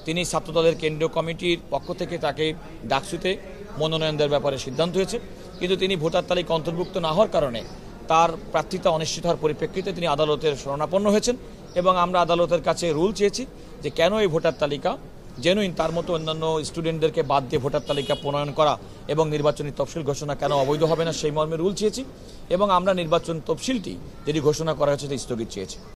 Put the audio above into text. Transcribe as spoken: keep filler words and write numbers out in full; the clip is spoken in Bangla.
তিনি ছাত্রদলের কেন্দ্রীয় কমিটির পক্ষ থেকে তাকে ডাকসুতে মনোনয়ন দেওয়ার ব্যাপারে সিদ্ধান্ত হয়েছে, কিন্তু তিনি ভোটার তালিকা অন্তর্ভুক্ত না হওয়ার কারণে তার প্রার্থিতা অনিশ্চিত হওয়ার পরিপ্রেক্ষিতে তিনি আদালতের শরণাপন্ন হয়েছেন এবং আমরা আদালতের কাছে রুল চেয়েছি যে কেন এই ভোটার তালিকা জেনুইন, তার মতো অন্যান্য স্টুডেন্টদেরকে বাদ দিয়ে ভোটার তালিকা প্রণয়ন করা এবং নির্বাচনী তফসিল ঘোষণা কেন অবৈধ হবে না সেই মর্মে রুল চেয়েছি এবং আমরা নির্বাচন তফসিলটি যেটি ঘোষণা করা হয়েছে স্থগিত চেয়েছি।